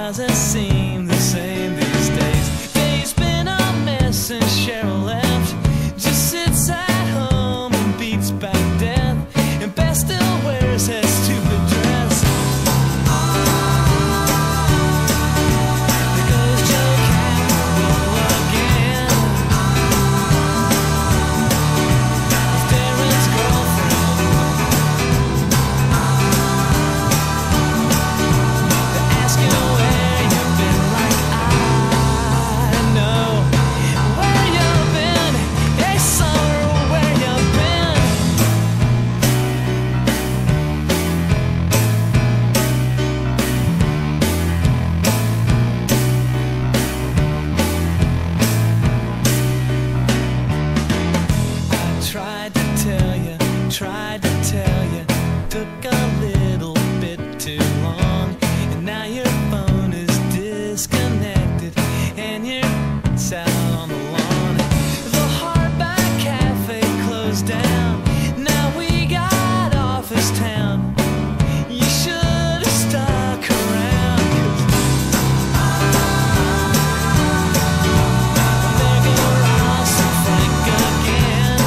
doesn't seem the same these days. Dave's been a mess since Cheryl left. Just sits at home and beats back death, and Beth still wears her stupid dress. There goes Joe Campbell again, with Darren's girlfriend. They're asking where you've been, like I know where you've been. Hey summer, where you've been. Tried to tell you, took a little bit too long, and now your phone is disconnected, and you're out on the lawn. The Hardback Cafe closed down, now we got Office Town. You should have stuck around, 'cause there go Ross and Frank again.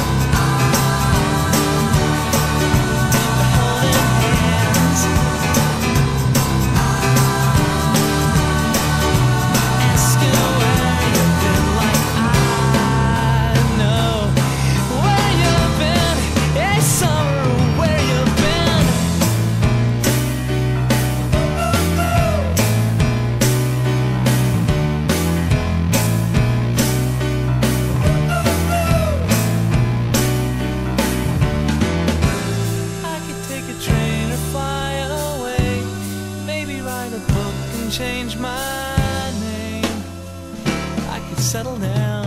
Change my name. I could settle down